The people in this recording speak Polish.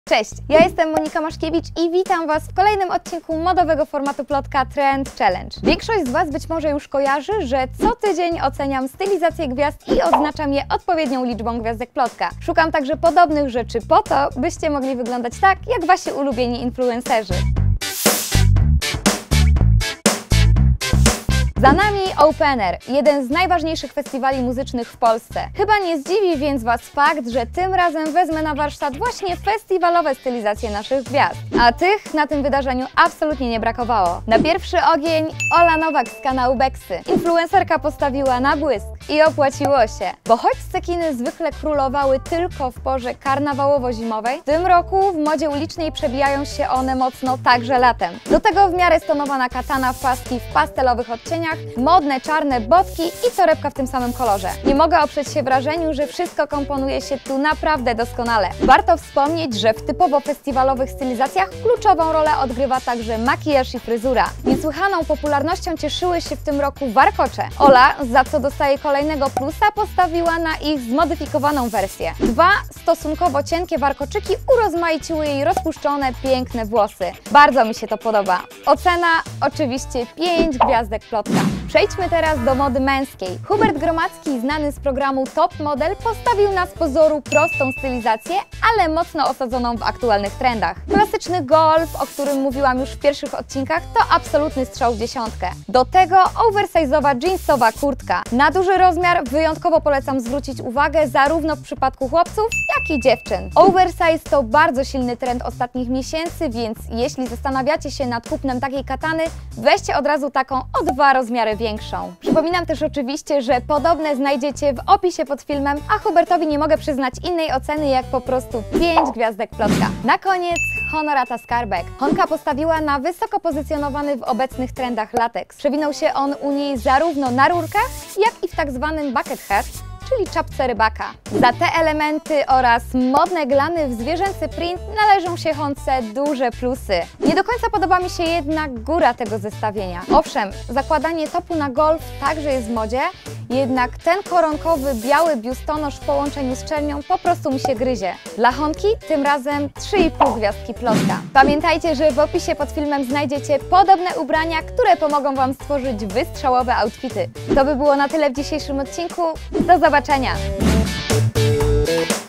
Cześć, ja jestem Monika Maszkiewicz i witam Was w kolejnym odcinku modowego formatu plotka Trend Challenge. Większość z Was być może już kojarzy, że co tydzień oceniam stylizację gwiazd i oznaczam je odpowiednią liczbą gwiazdek plotka. Szukam także podobnych rzeczy po to, byście mogli wyglądać tak, jak Wasi ulubieni influencerzy. Za nami Opener, jeden z najważniejszych festiwali muzycznych w Polsce. Chyba nie zdziwi więc Was fakt, że tym razem wezmę na warsztat właśnie festiwalowe stylizacje naszych gwiazd. A tych na tym wydarzeniu absolutnie nie brakowało. Na pierwszy ogień Ola Nowak z kanału Beksy. Influencerka postawiła na błysk i opłaciło się. Bo choć cekiny zwykle królowały tylko w porze karnawałowo-zimowej, w tym roku w modzie ulicznej przebijają się one mocno także latem. Do tego w miarę stonowana katana w paski w pastelowych odcieniach, modne czarne botki i torebka w tym samym kolorze. Nie mogę oprzeć się wrażeniu, że wszystko komponuje się tu naprawdę doskonale. Warto wspomnieć, że w typowo festiwalowych stylizacjach kluczową rolę odgrywa także makijaż i fryzura. Niesłychaną popularnością cieszyły się w tym roku warkocze. Ola, za co dostaje kolejnego plusa, postawiła na ich zmodyfikowaną wersję. Dwa stosunkowo cienkie warkoczyki urozmaiciły jej rozpuszczone, piękne włosy. Bardzo mi się to podoba. Ocena oczywiście 5 gwiazdek plotka. Przejdźmy teraz do mody męskiej. Hubert Gromadzki, znany z programu Top Model, postawił na z pozoru prostą stylizację, ale mocno osadzoną w aktualnych trendach. Klasyczny golf, o którym mówiłam już w pierwszych odcinkach, to absolutny strzał w dziesiątkę. Do tego oversize'owa jeansowa kurtka. Na duży rozmiar wyjątkowo polecam zwrócić uwagę zarówno w przypadku chłopców, jak i dziewczyn. Oversize to bardzo silny trend ostatnich miesięcy, więc jeśli zastanawiacie się nad kupnem takiej katany, weźcie od razu taką o 2 rozmiary większą. Przypominam też oczywiście, że podobne znajdziecie w opisie pod filmem, a Hubertowi nie mogę przyznać innej oceny jak po prostu 5 gwiazdek plotka. Na koniec Honorata Skarbek. Honka postawiła na wysoko pozycjonowany w obecnych trendach lateks. Przewinął się on u niej zarówno na rurkach, jak i w tak zwanym bucket hat, czyli czapce rybaka. Za te elementy oraz modne glany w zwierzęcy print należą się Honce duże plusy. Nie do końca podoba mi się jednak góra tego zestawienia. Owszem, zakładanie topu na golf także jest w modzie, jednak ten koronkowy biały biustonosz w połączeniu z czernią po prostu mi się gryzie. Dla Honki tym razem 3,5 gwiazdki plotka. Pamiętajcie, że w opisie pod filmem znajdziecie podobne ubrania, które pomogą Wam stworzyć wystrzałowe outfity. To by było na tyle w dzisiejszym odcinku. Do zobaczenia!